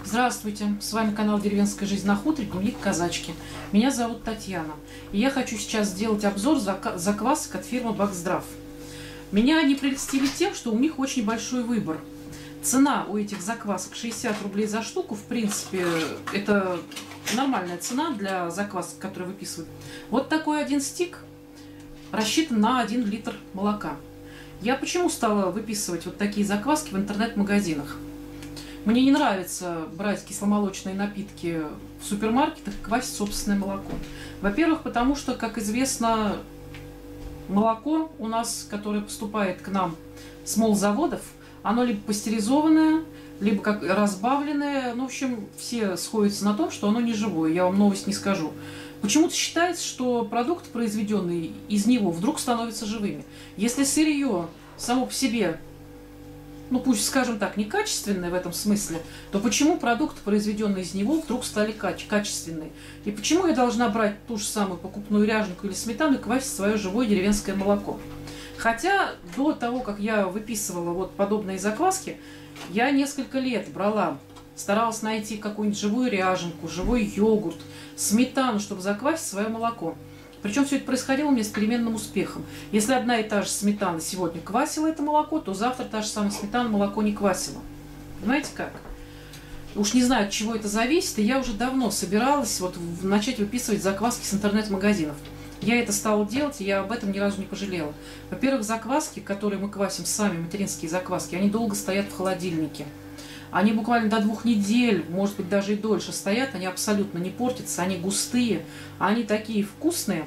Здравствуйте, с вами канал «Деревенская жизнь на хуторе», дневник казачки. Меня зовут Татьяна, и я хочу сейчас сделать обзор заквасок от фирмы Бакздрав. Меня они прельстили тем, что у них очень большой выбор. Цена у этих заквасок 60 рублей за штуку, в принципе, это нормальная цена для заквасок, которые выписывают. Вот такой один стик рассчитан на 1 литр молока. Я почему стала выписывать вот такие закваски в интернет-магазинах? Мне не нравится брать кисломолочные напитки в супермаркетах и квасить собственное молоко. Во-первых, потому что, как известно, молоко у нас, которое поступает к нам с молзаводов, оно либо пастеризованное, либо как разбавленное. Ну, в общем, все сходятся на том, что оно не живое. Я вам новость не скажу. Почему-то считается, что продукты, произведенные из него, вдруг становятся живыми. Если сырье само по себе, ну пусть, скажем так, некачественные в этом смысле, то почему продукты, произведенные из него, вдруг стали качественные? И почему я должна брать ту же самую покупную ряженку или сметану и квасить свое живое деревенское молоко? Хотя до того, как я выписывала вот подобные закваски, я несколько лет брала, старалась найти какую-нибудь живую ряженку, живой йогурт, сметану, чтобы заквасить свое молоко. Причем все это происходило у меня с переменным успехом. Если одна и та же сметана сегодня квасила это молоко, то завтра та же самая сметана молоко не квасила. Понимаете как? Уж не знаю, от чего это зависит, и я уже давно собиралась вот начать выписывать закваски с интернет-магазинов. Я это стала делать, и я об этом ни разу не пожалела. Во-первых, закваски, которые мы квасим сами, материнские закваски, они долго стоят в холодильнике. Они буквально до 2 недель, может быть, даже и дольше стоят, они абсолютно не портятся, они густые, они такие вкусные.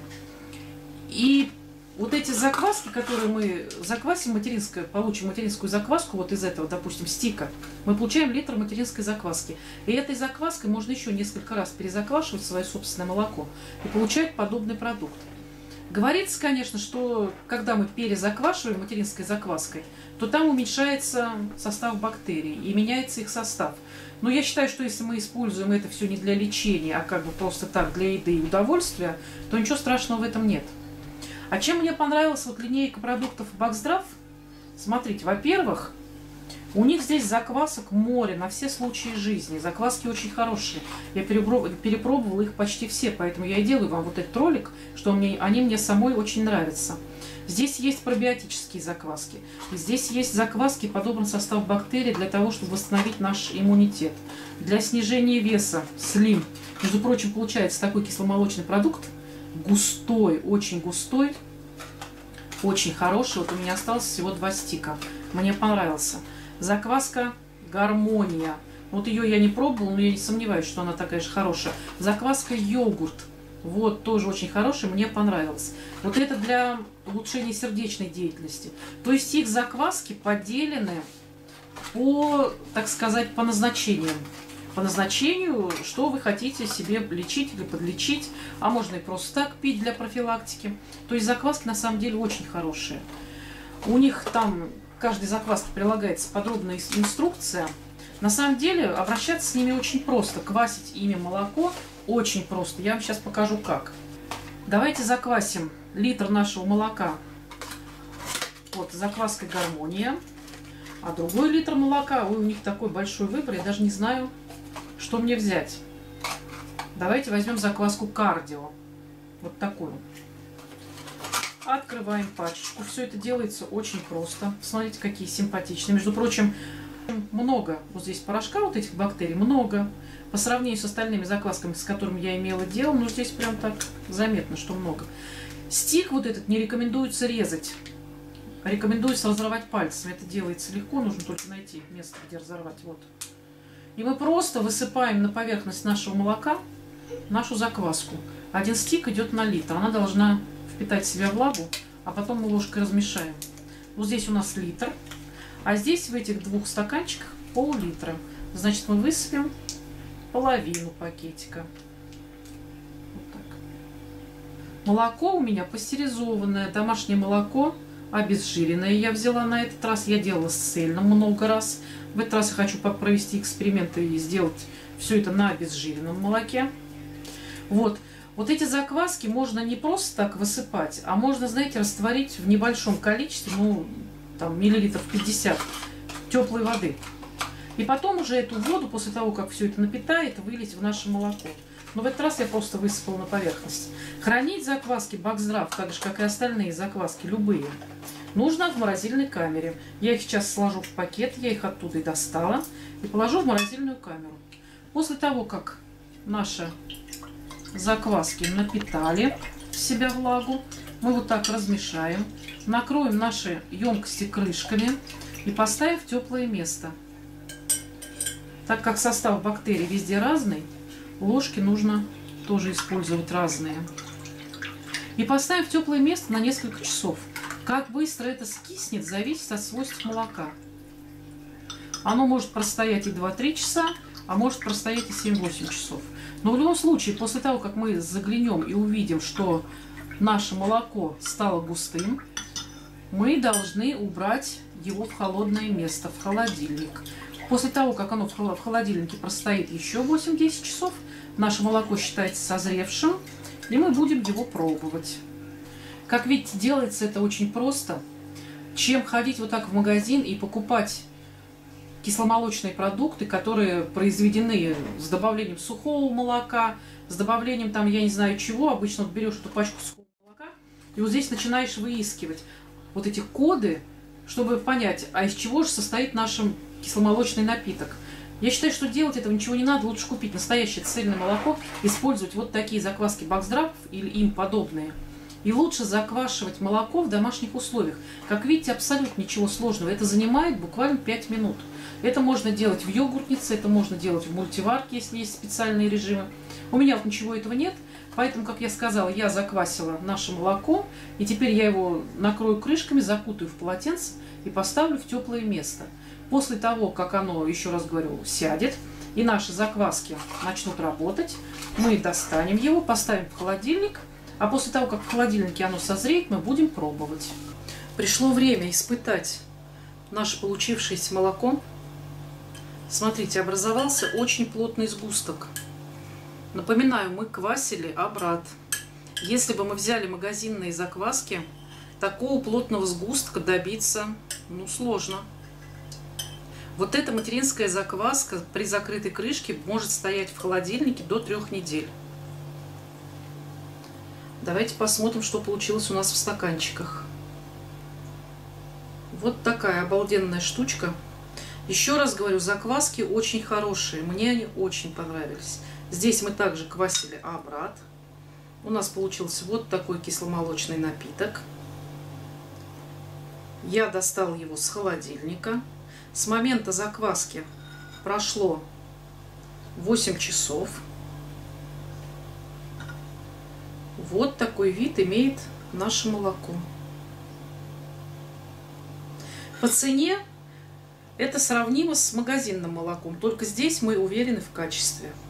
И вот эти закваски, которые мы заквасим, получим материнскую закваску вот из этого, допустим, стика, мы получаем литр материнской закваски. И этой закваской можно еще несколько раз перезаквашивать свое собственное молоко и получать подобный продукт. Говорится, конечно, что когда мы перезаквашиваем материнской закваской, то там уменьшается состав бактерий и меняется их состав. Но я считаю, что если мы используем это все не для лечения, а как бы просто так, для еды и удовольствия, то ничего страшного в этом нет. А чем мне понравилась вот линейка продуктов Бакздрав? Смотрите, во-первых, у них здесь заквасок море на все случаи жизни. Закваски очень хорошие. Я перепробовала их почти все, поэтому я и делаю вам вот этот ролик, что они мне самой очень нравятся. Здесь есть пробиотические закваски. Здесь есть закваски, подобран состав бактерий для того, чтобы восстановить наш иммунитет. Для снижения веса, слим. Между прочим, получается такой кисломолочный продукт. Густой, очень хороший. Вот у меня осталось всего 2 стика. Мне понравился. Закваска Гармония. Вот ее я не пробовала, но я не сомневаюсь, что она такая же хорошая. Закваска йогурт. Вот, тоже очень хорошая, мне понравилось. Вот это для улучшения сердечной деятельности. То есть их закваски поделены по, так сказать, по назначениям. По назначению, что вы хотите себе лечить или подлечить, а можно и просто так пить для профилактики. То есть закваски на самом деле очень хорошие. У них там к каждой закваске прилагается подробная инструкция. На самом деле обращаться с ними очень просто. Квасить ими молоко очень просто. Я вам сейчас покажу как. Давайте заквасим литр нашего молока вот закваской Гармония. А другой литр молока, ой, у них такой большой выбор, я даже не знаю, что мне взять. Давайте возьмем закваску Кардио. Вот такую. Открываем пачечку. Все это делается очень просто. Смотрите, какие симпатичные. Между прочим, много вот здесь порошка, вот этих бактерий, много. По сравнению с остальными заквасками, с которыми я имела дело, но здесь прям так заметно, что много. Стик вот этот не рекомендуется резать. Рекомендуется разорвать пальцем. Это делается легко, нужно только найти место, где разорвать. Вот. И мы просто высыпаем на поверхность нашего молока нашу закваску. 1 стик идет на литр. Она должна впитать в себя влагу, а потом мы ложкой размешаем. Вот здесь у нас литр, а здесь в этих 2 стаканчиках пол-литра. Значит, мы высыпем половину пакетика. Вот так. Молоко у меня пастеризованное, домашнее молоко, обезжиренное. Я взяла на этот раз, я делала с цельным много раз. В этот раз я хочу провести эксперименты и сделать все это на обезжиренном молоке. Вот. Вот эти закваски можно не просто так высыпать, а можно, знаете, растворить в небольшом количестве, ну, там, миллилитров 50 теплой воды. И потом уже эту воду, после того, как все это напитает, вылить в наше молоко. Но в этот раз я просто высыпала на поверхность. Хранить закваски Баксдраф, так же, как и остальные закваски, любые, нужно в морозильной камере. Я их сейчас сложу в пакет, я их оттуда и достала, и положу в морозильную камеру. После того, как наши закваски напитали в себя влагу, мы вот так размешаем, накроем наши емкости крышками и поставим в теплое место. Так как состав бактерий везде разный, ложки нужно тоже использовать разные. И поставим в теплое место на несколько часов. Как быстро это скиснет, зависит от свойств молока. Оно может простоять и 2-3 часа, а может простоять и 7-8 часов. Но в любом случае, после того, как мы заглянем и увидим, что наше молоко стало густым, мы должны убрать его в холодное место, в холодильник. После того, как оно в холодильнике простоит еще 8-10 часов, наше молоко считается созревшим, и мы будем его пробовать. Как видите, делается это очень просто. Чем ходить вот так в магазин и покупать кисломолочные продукты, которые произведены с добавлением сухого молока, с добавлением там, я не знаю чего, обычно вот берешь эту пачку сухого молока, и вот здесь начинаешь выискивать вот эти коды, чтобы понять, а из чего же состоит наш кисломолочный напиток. Я считаю, что делать этого ничего не надо, лучше купить настоящее цельное молоко, использовать вот такие закваски Баксдраф или им подобные. И лучше заквашивать молоко в домашних условиях. Как видите, абсолютно ничего сложного. Это занимает буквально 5 минут. Это можно делать в йогуртнице, это можно делать в мультиварке, если есть специальные режимы. У меня вот ничего этого нет, поэтому, как я сказала, я заквасила наше молоко, и теперь я его накрою крышками, закутаю в полотенце и поставлю в теплое место. После того, как оно, еще раз говорю, сядет, и наши закваски начнут работать, мы достанем его, поставим в холодильник, а после того, как в холодильнике оно созреет, мы будем пробовать. Пришло время испытать наше получившееся молоко. Смотрите, образовался очень плотный сгусток. Напоминаю, мы квасили обрат. Если бы мы взяли магазинные закваски, такого плотного сгустка добиться, ну, сложно. Вот эта материнская закваска при закрытой крышке может стоять в холодильнике до 3 недель. Давайте посмотрим, что получилось у нас в стаканчиках. Вот такая обалденная штучка. Еще раз говорю, закваски очень хорошие. Мне они очень понравились. Здесь мы также квасили обрат. У нас получился вот такой кисломолочный напиток. Я достал его с холодильника. С момента закваски прошло 8 часов. Вот такой вид имеет наше молоко. По цене это сравнимо с магазинным молоком, только здесь мы уверены в качестве.